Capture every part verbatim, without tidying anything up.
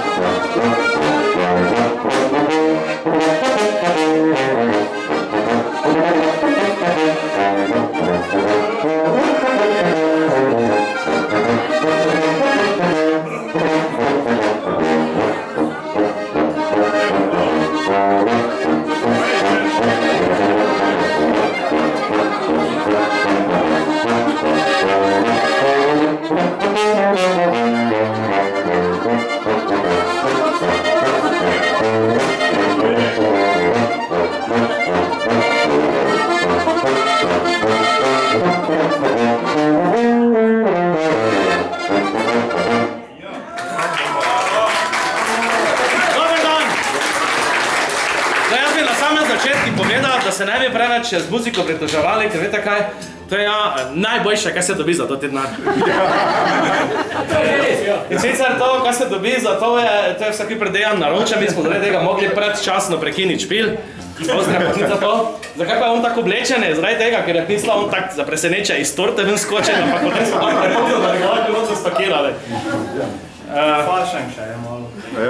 Z muziko pritoževali, ker vete kaj, to je ja, najboljše, kaj se dobi za to te denar. In sicer to, kaj se dobi za to, je, to je vsaki predejan naročen, mi smo zaradi tega mogli predčasno prekiniti špil. Ozdaj pa ni za to. Zakaj pa je on tako oblečen? Zaradi tega, ker je mislil on tak za preseneča iz torte ven skočen, ampak potem smo tako prepokljeno, da ga lahko noto spakirali. Fašen še je malo.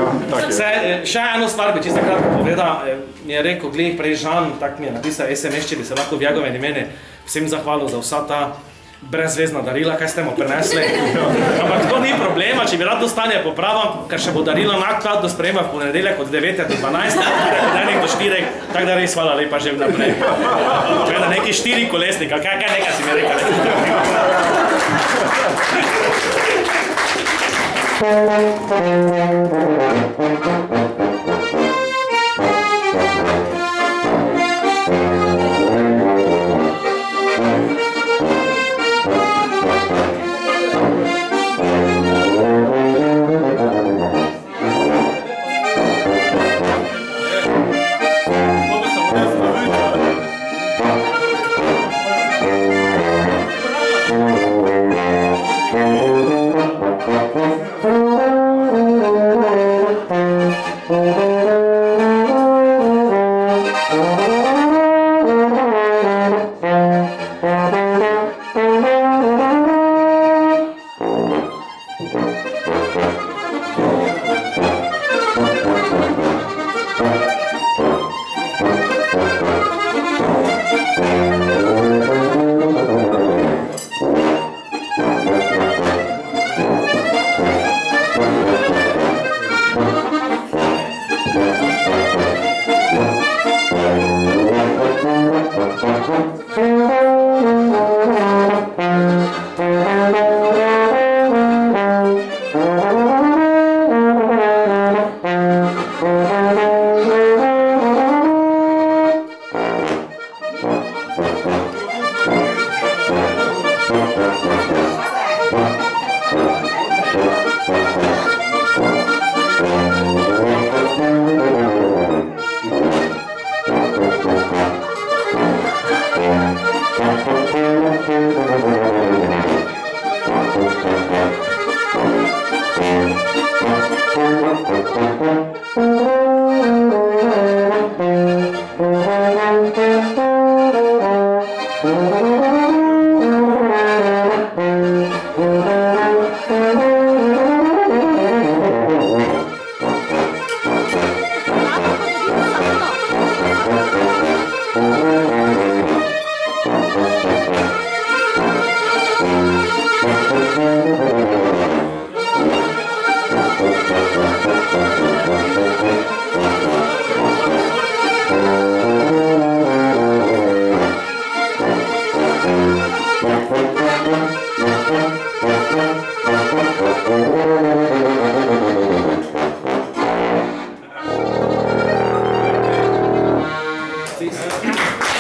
Še eno stvar bi čisto kratko povedal, mi je rekel, glih prej Žan, tak mi je napisal es em es, če bi se lahko v Jagovem imeni vsem zahvalil za vsa ta brezvezna darila, kaj ste mu prinesli. Ampak to ni problema, če bi rad dostanje popravam, ker še bo darilo nakladno sprejema v ponedeljek od devete do dvanajste, od enih do štirih, tak da res hvala lepa že vnaprej. Če je da neki štiri kolesnika, kaj nekaj si mi rekel. Peace.